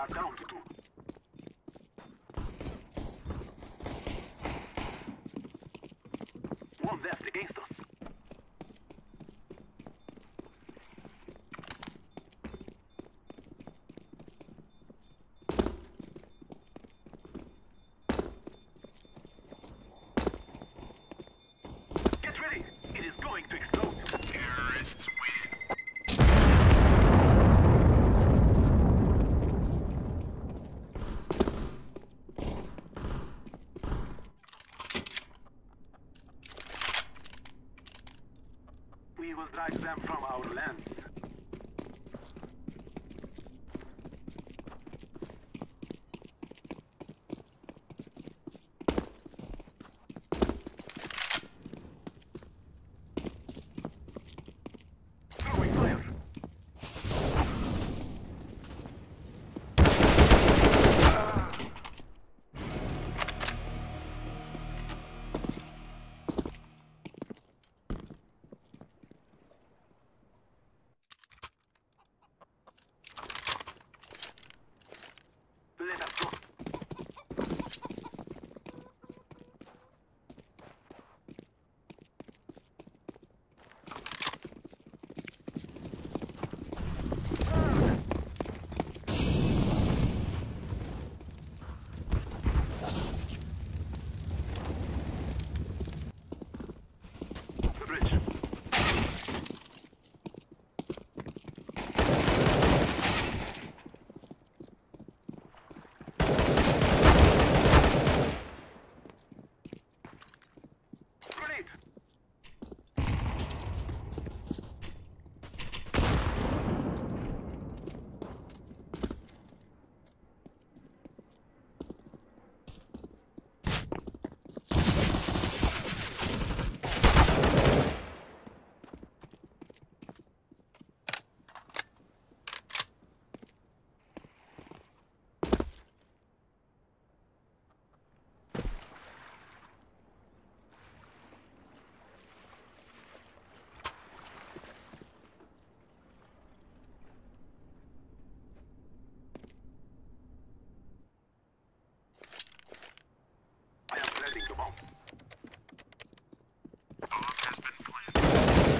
are down to 2. One left against us. Get ready! It is going to explode. Terrorists win. We will drive them from our lands. Throwing fire. Let us go. The bridge. Grenade. I am planting the bomb. Bomb has been planted.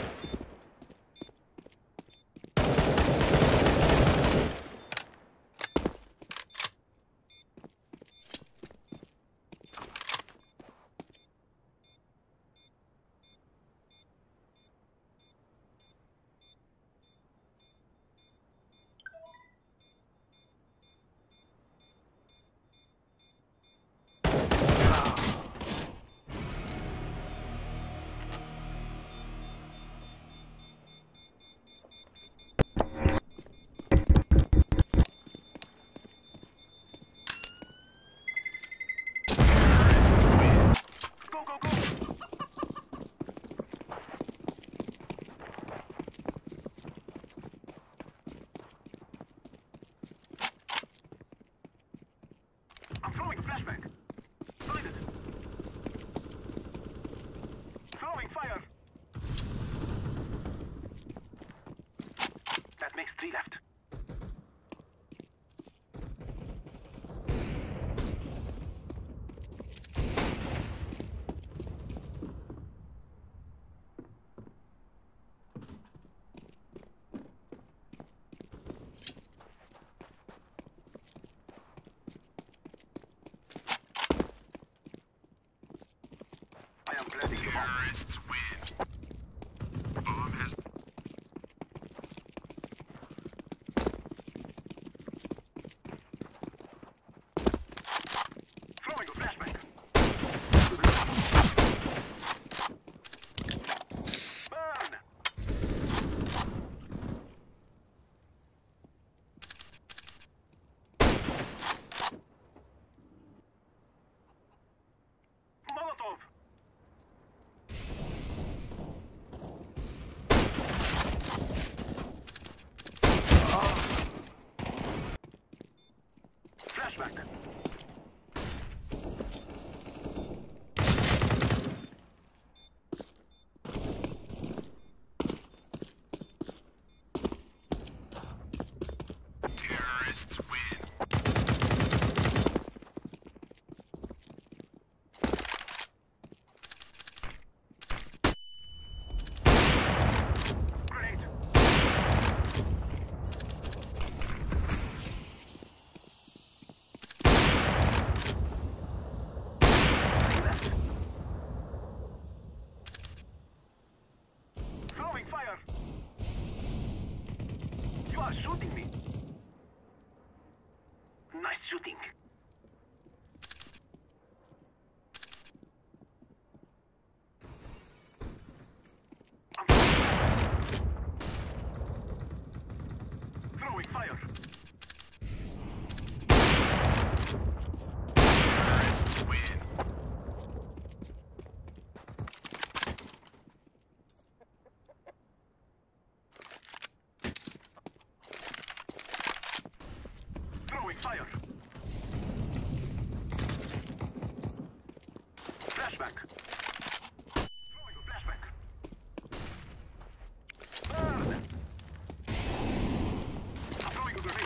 Go, go, go! I'm throwing a flashbang. Blinded. Throwing fire. That makes 3 left. I am planting the bomb. Terrorists win. Bomb has. Throwing a flashbang. Burn! Molotov! are shooting me. Nice shooting. Throwing fire. Terrorists win. Throwing fire. Flashback. Throwing a flashback. Burn. I'm throwing a grenade.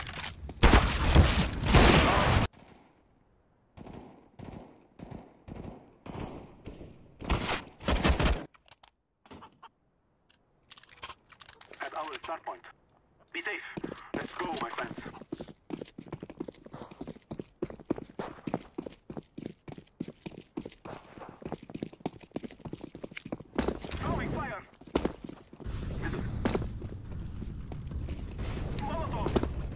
At our start point. Be safe. Let's go, my friends. Throwing fire. Middle. Molotov.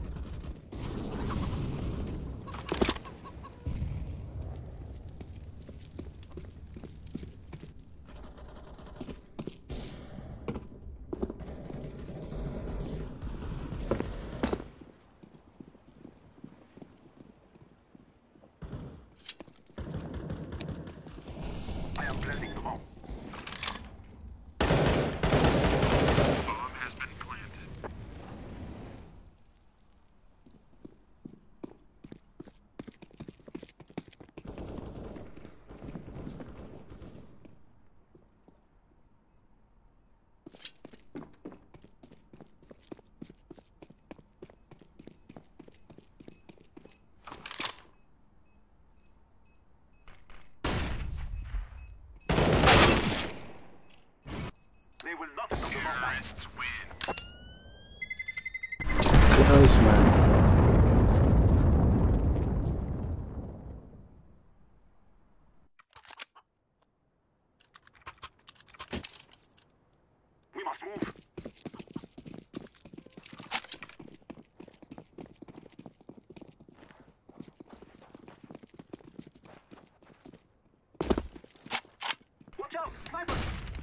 I am planting the bomb. Bomb has been planted. They will not stop the bomb. Terrorists win. Nice, man. We must move. Watch out! Sniper!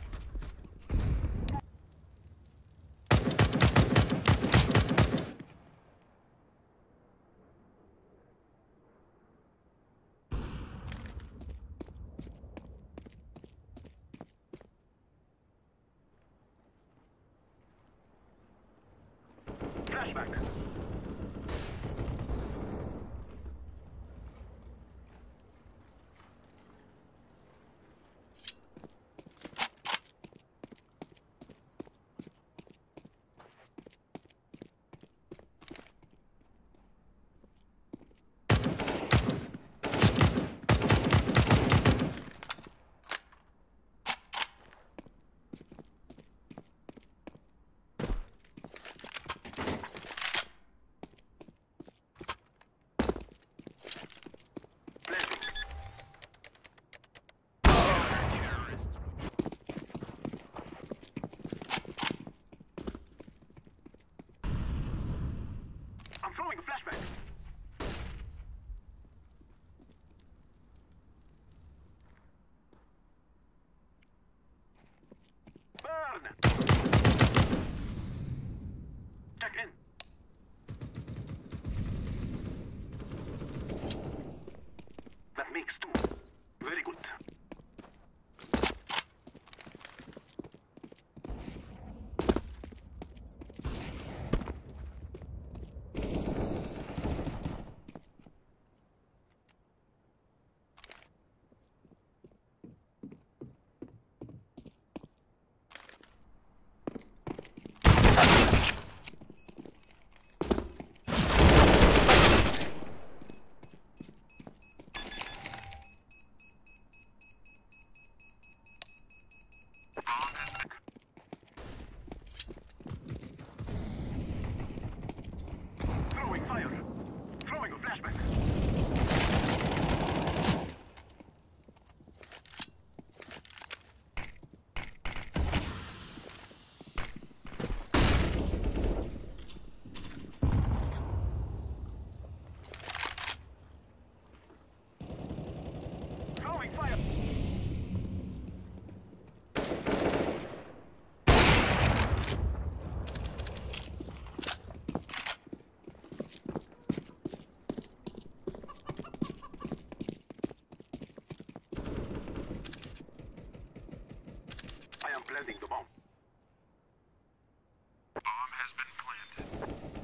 Flashback. I'm throwing a flashback. Burn! Check in. That makes two. Very good. planted.